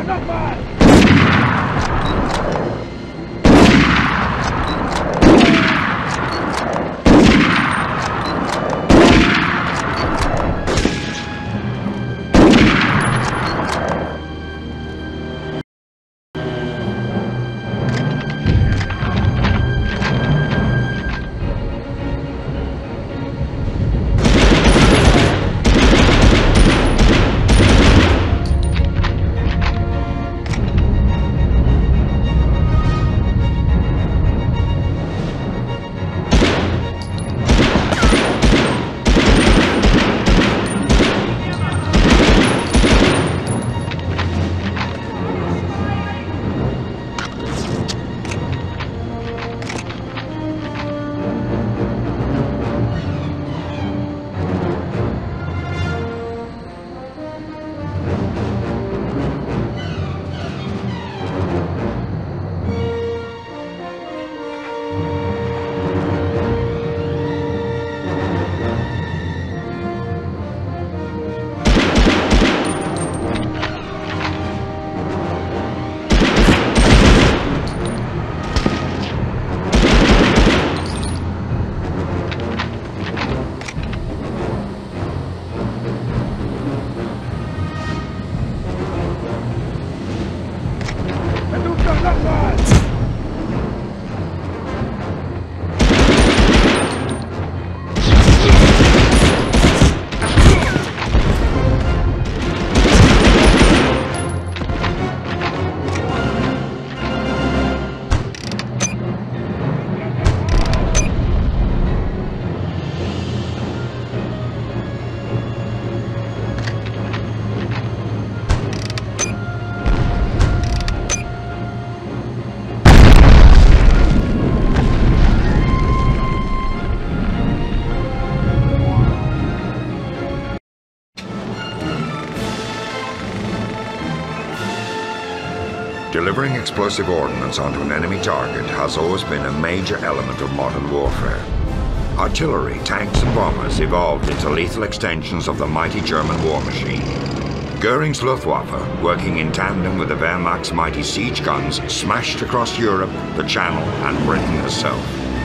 Delivering explosive ordnance onto an enemy target has always been a major element of modern warfare. Artillery, tanks and bombers evolved into lethal extensions of the mighty German war machine. Goering's Luftwaffe, working in tandem with the Wehrmacht's mighty siege guns, smashed across Europe, the Channel and Britain herself.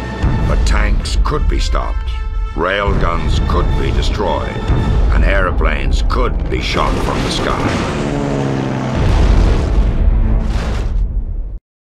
But tanks could be stopped, rail guns could be destroyed, and aeroplanes could be shot from the sky.